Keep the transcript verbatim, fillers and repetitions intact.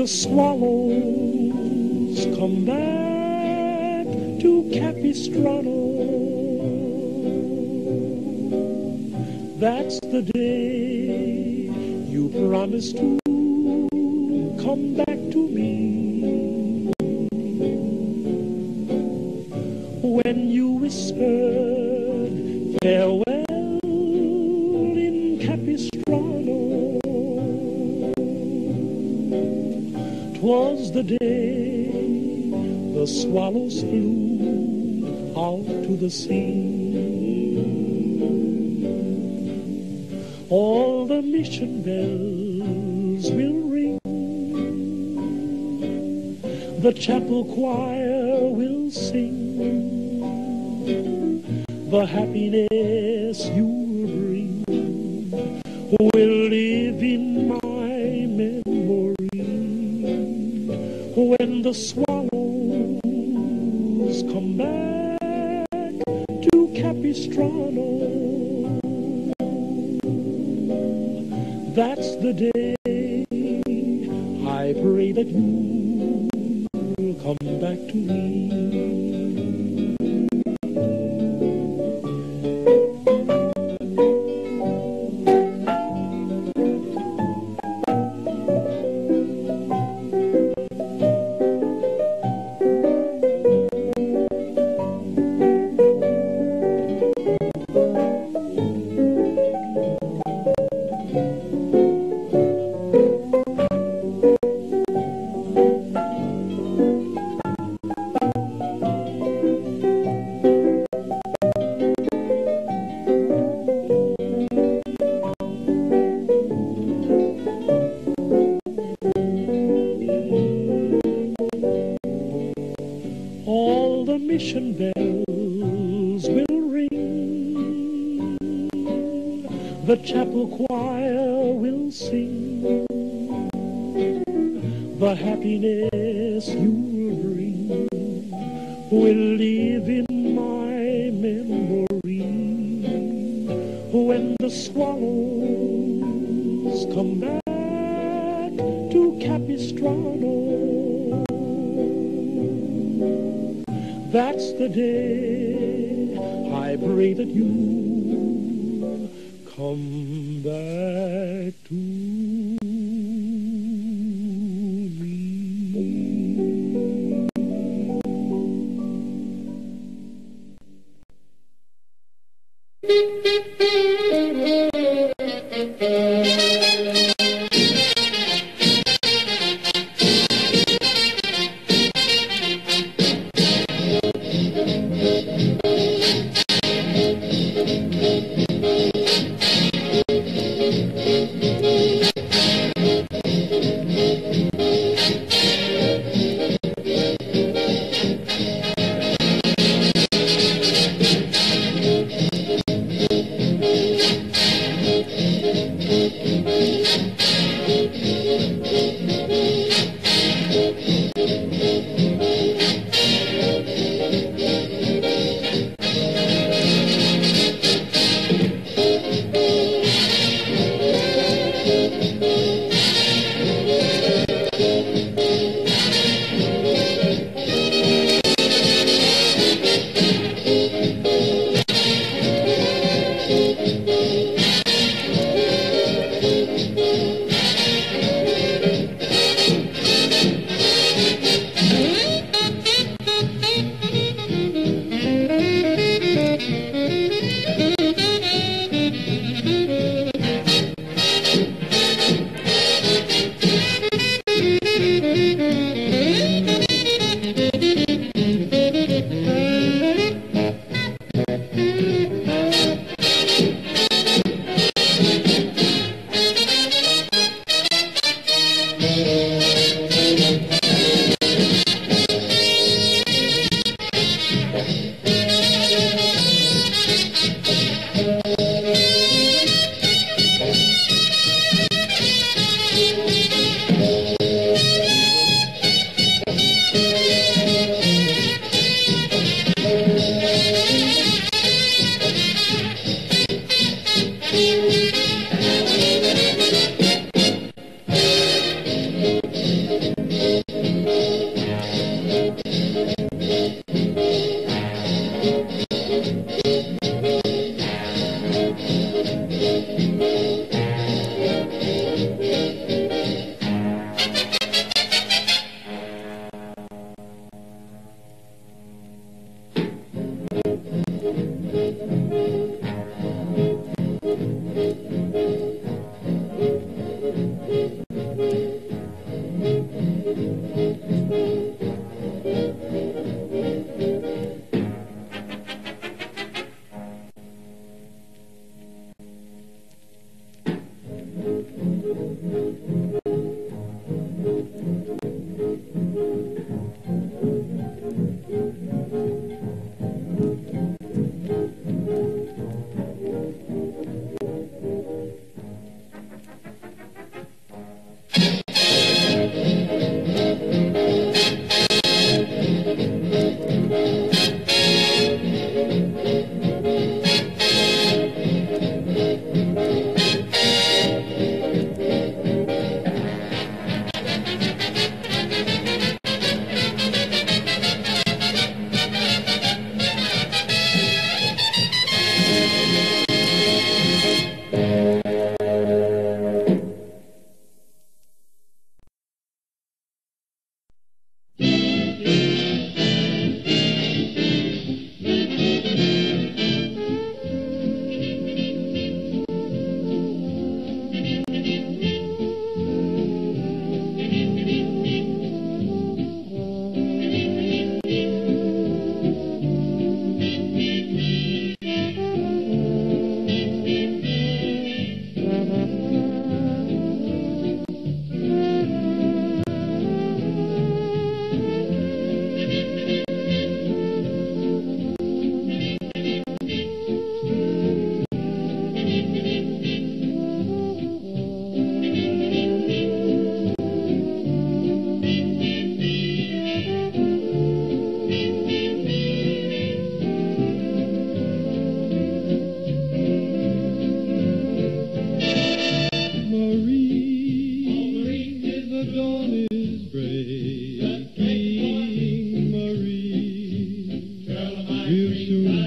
the swallows come back to Capistrano, that's the day you promised to come back to me. When you whispered farewell in Capistrano, 'twas the day the swallows flew out to the sea. All the mission bells will ring, the chapel choir will sing, the happiness you'll bring will live in my memory. When the swallows come back to Capistrano, that's the day I pray that you'll come back to me. All the mission bells will ring, the chapel choir will sing, the happiness you'll bring will live in my memory. When the swallows come back to Capistrano, that's the day I pray that you come back to me. real soon.